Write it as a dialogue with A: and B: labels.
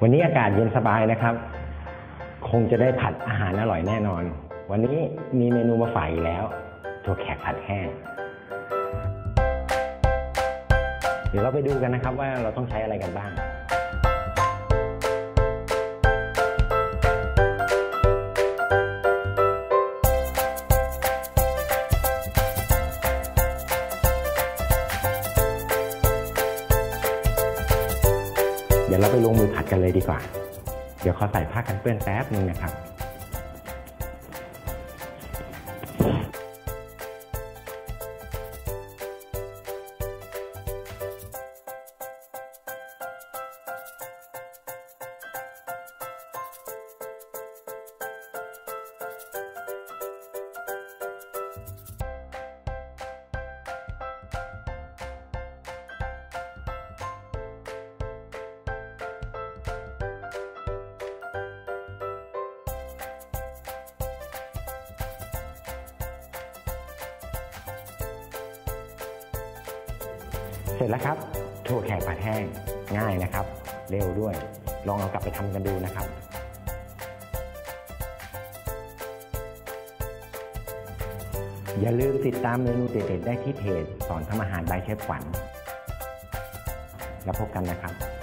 A: วันนี้อากาศเย็นสบายนะครับ คงจะได้ผัดอาหารอร่อยแน่นอน วันนี้มีเมนูมาฝากอีกแล้วถั่วแขกผัดแห้งเดี๋ยวเราไปดูกันนะครับว่าเราต้องใช้อะไรกันบ้างเดี๋ยวเราไปลงมือผัดกันเลยดีกว่าเดี๋ยวขอใส่ผ้ากันเปื้อนแป๊บนึงนะครับเสร็จแล้วครับถั่วแขกผัดแห้งง่ายนะครับเร็วด้วยลองเอากลับไปทำกันดูนะครับอย่าลืมติดตามเมนูเด็ดๆได้ที่เพจสอนทำอาหารบายเชฟขวัญแล้วพบกันนะครับ